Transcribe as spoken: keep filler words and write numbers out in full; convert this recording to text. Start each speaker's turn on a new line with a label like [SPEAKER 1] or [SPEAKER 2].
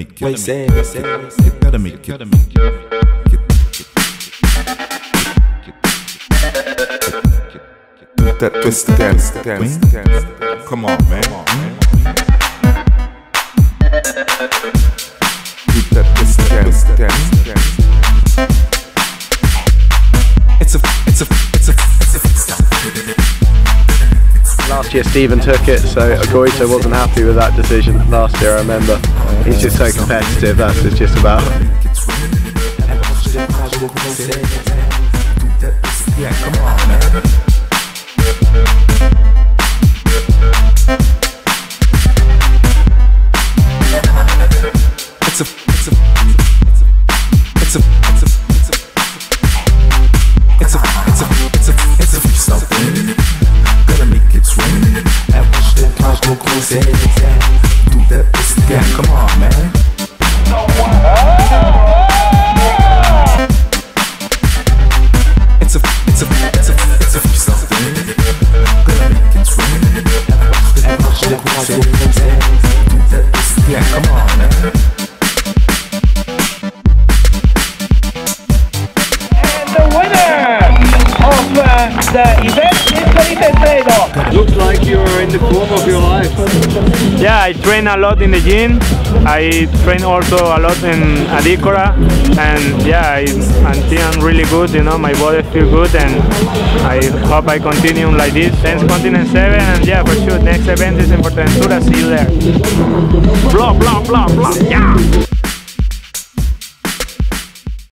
[SPEAKER 1] make it. Say, say, you gotta make it. Gotta make it. That twist dance, dance, dance. Come on, man. Keep that twist dance, dance, dance. It's a, it's a, it's a, it's a freestyle.
[SPEAKER 2] Last year Stephen took it, so Agoito wasn't happy with that decision last year, I remember. He's just so competitive, that's what it's just about.
[SPEAKER 1] Yeah, come on, man. It's a, it's a, it's a, it's a, it's a, it's a, it's a, it's a, it's a freestyle thing. Gotta make it swing. And watch the clouds go crazy. Do that, it's yeah, come on, man. It's a, it's a, it's a, it's a freestyle thing. Gotta make it swing. And watch the clouds go crazy. Do that, it's yeah, come on, man.
[SPEAKER 3] The event is Felipe Alfredo.
[SPEAKER 2] Looks like you're in the form of your life.
[SPEAKER 4] Yeah, I train a lot in the gym. I train also a lot in Adicora, and yeah, I, I think I'm really good. You know, my body feels good, and I hope I continue like this. Thanks, Continent seven, and yeah, for sure, next event is in Fuerteventura. See you there. Blah blah blah blah. Yeah.